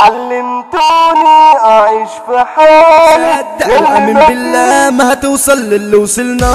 علمتوني اعيش في حالي، صدق وامن بالله ما هتوصل للي وصلنا.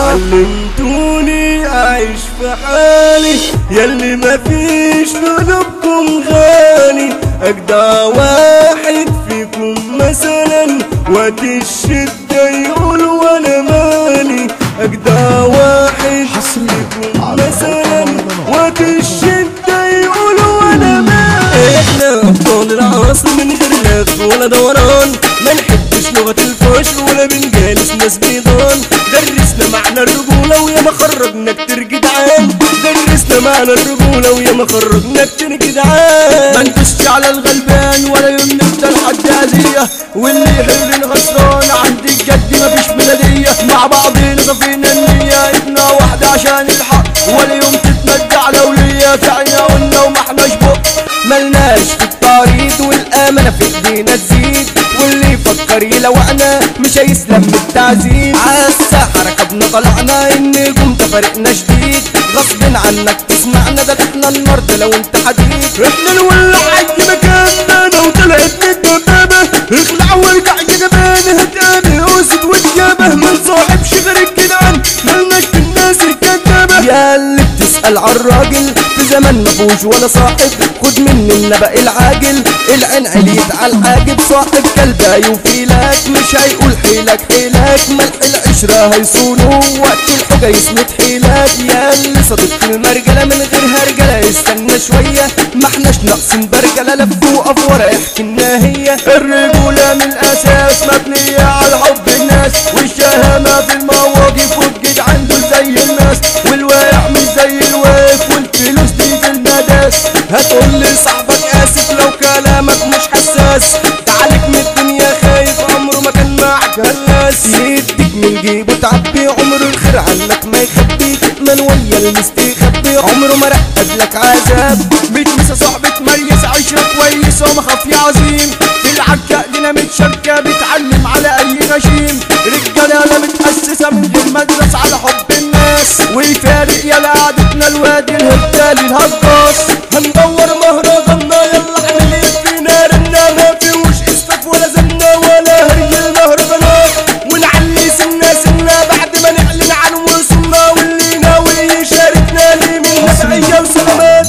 علمتوني اعيش في حالي ياللي مفيش قلوبكم غالي، اجدع واحد فيكم مثلا وقت الشدة يقول وانا مالي، اجدع واحد فيكم مثلا وقت الشدة يقول وانا مالي. احنا ابطال العصر من غير لف ولا دوران، ما نحبش لغة الفشل ولا بنجالس ناس بيضان، درسنا معنى الرجولة ويا ما خرجنا كتير جدعان، درسنا معنى الرجولة ويا ما خرجنا كتير جدعان. ما ندوسش على الغلبان ولا يوم نفضل حد اذية، واللي يحل الخسران عند الجد مفيش بلدية، مع بعضنا صفينا النية ايدنا واحدة عشان الحق، ولا يوم تتمد على ولية فعلنا قلنا وما احناش بق، ملناش في التعريض والامانة في ايدينا تزيد، واللي يفكر يلوعنا مش هيسلم من التعذيب. عالساحة ركبنا طلعنا النجوم ده فرقنا شديد، غصب عنك تسمعنا ده احنا النار ده لو انت حديد. احنا نولع اي مكان لو طلعت من الدبابة، اخلع وارجع يا جبان هتقابل اسد وتجابه، ما نصاحبش غير الجدعان ملناش في الناس الكدابة. يا اللي بتسأل عالراجل في زمن مفهوش ولا صاحب، خد مني النبأ العاجل، العين عليت عالحاجب، صاحب كلب هيوفيلك مش هيقول حيلك حيلك، ملح العشرة هيصونه وقت الحجة يسند حيلك. يا اللي صديق المرجلة من غير هرجلة استنى شوية، ما احناش ناقصين برجلة لف وقف ورا احكينا هي. الرجولة من الاساس مبنية على حب الناس والشهامة في المواقف، والجدعان دول زي الناس والواقع مش زي الواقف، والفلوس دي في المداس. هتقول لي صاحبك اسف لو كلامك مش حساس، تعالك من الدنيا خايف عمره ما كان معك هلاس، يديك من جيبه تعبي عمره الخير عنك ما يخبي، تأمن ويا المستخبي عمره ما رقد لك عذاب. بتنسى صاحبة تميز عيشة كويسة ومخافية عظيم، في العكا دينا متشاركة بتعلم على اي غشيم، رجالة متأسسة من غير مدرسة على حب الناس، ويفارق يا قعدتنا الوادي الهبالي الهجاص. هندور مهرجاننا يلا اعمل ايه فينا رنا، ما فيهوش اسفاف ولا زنا ولا هري المهرجانات، ونعلي سنة سنة بعد ما نعلن عن وصولنا، واللي ناوي يشاركنا ليه من نفعية وسلامات.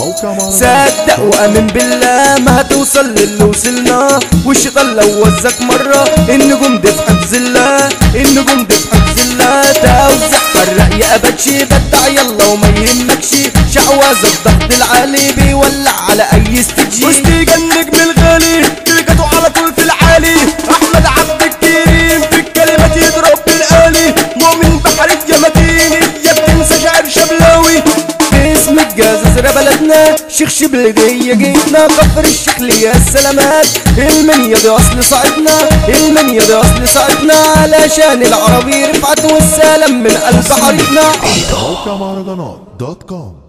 صدق وامن بالله ما هتوصل للي وصلنا، والشيطان لو وزك مرة النجوم دي في حفظ الله، النجوم دي في حفظ الله. توزع فرق يا اباتشي بدع يلا وما يهمكش، شعوذة الضغط العالي بيولع على اي استجي، وستيجا النجم الغالي تركته على طول في العالي، احمد عبد الكريم في الكلمات يضرب بالآلي، مؤمن بحرية متين يا بتنسى شعر شبلاوي. باسم الجزازرة بلدنا شيخ شبلدية جيتنا، كفر الشيخ ليا السلامات، المنيا دي اصل صعدنا، المنيا دي اصل صعدنا، علشان العربي رفعت والسلام من قلب حارتنا. موقع مهرجانات.com